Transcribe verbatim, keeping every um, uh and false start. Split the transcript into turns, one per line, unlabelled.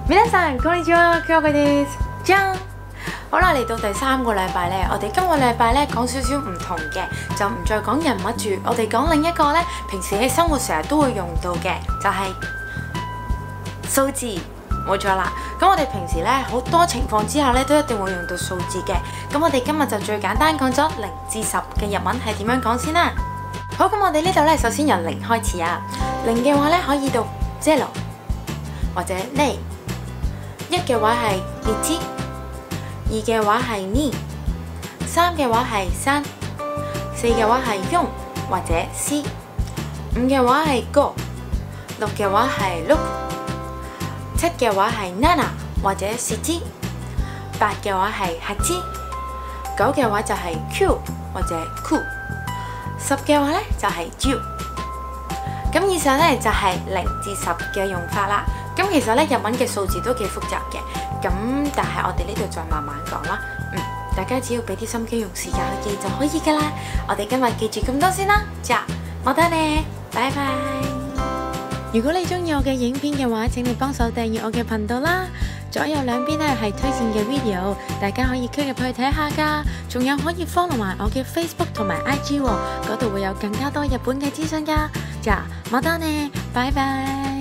皆さんこんにちは，佢係です。じゃん！好啦，嚟到第三個禮拜咧，我哋今個禮拜咧講少少唔同嘅，就唔再講人物住，我哋講另一個咧，平時喺生活成日都會用到嘅，就係、是、數字，冇錯啦。咁我哋平時咧好多情況之下咧都一定會用到數字嘅。咁我哋今日就最簡單講咗零至十嘅日文係點樣講先啦。好，咁我哋呢度咧首先由零開始啊。零嘅話咧可以到 zero 或者零。一嘅話係一，二嘅話係二，三嘅話係三，四嘅話係四或者四，五嘅話係五，六嘅話係六，七嘅話係七或者七，八嘅話係八，九嘅話就係九或者九，十嘅話咧就係十。咁以上咧就係零至十嘅用法啦。咁其實咧日文嘅數字都幾複雜嘅，咁但係我哋呢度再慢慢講啦。嗯，大家只要俾啲心機用時間去記就可以噶啦。我哋今日記住咁多先啦，じゃあまたね，拜拜。如果你中意我嘅影片嘅話，請你幫手訂閱我嘅頻道啦。左右兩邊咧係推薦嘅 video， 大家可以 click 入去睇下噶。仲有可以 follow 埋我嘅 Facebook 同埋 I G 喎，嗰度會有更加多日本嘅資訊噶。じゃあまたね，拜拜。